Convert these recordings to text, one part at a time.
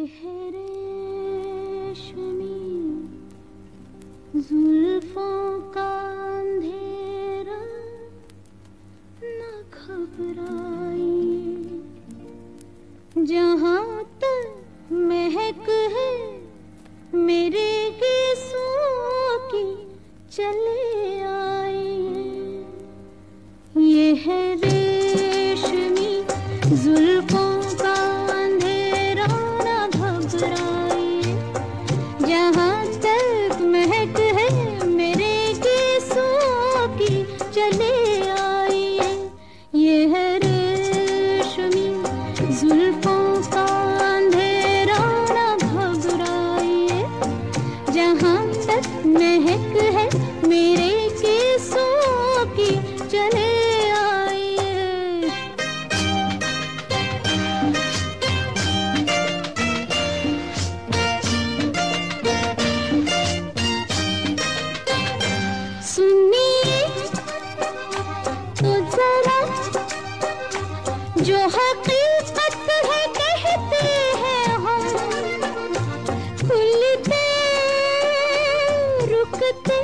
है रेशमी जुल्फों का अंधेरा, न घबराइए। जहाँ तक महक है मेरे गीसों की, चले आइए। ये है रेशमी जुल्फों का अंधेरा, न घबराइए। जहाँ तक महक है मेरे गीसों की, चले आइए। ये है रेशमी जुल्फों का अंधेरा, न घबराइए। जहाँ तक महक है मेरे केसों की, चले आइए। सुनिए तो जरा, जो हकीकत है कहते हैं हम, खुलते रुकते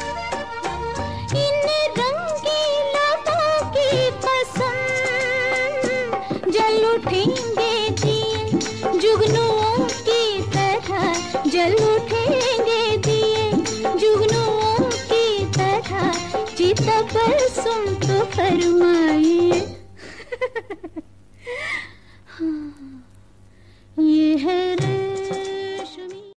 इन रंगीलों की कसम, जल उठेंगे दिए जुगनुओं की तरह, जल उठेंगे दिए जुगनुओं की तरह। चिता पर सुन तो फरमाइए। हाँ, ये है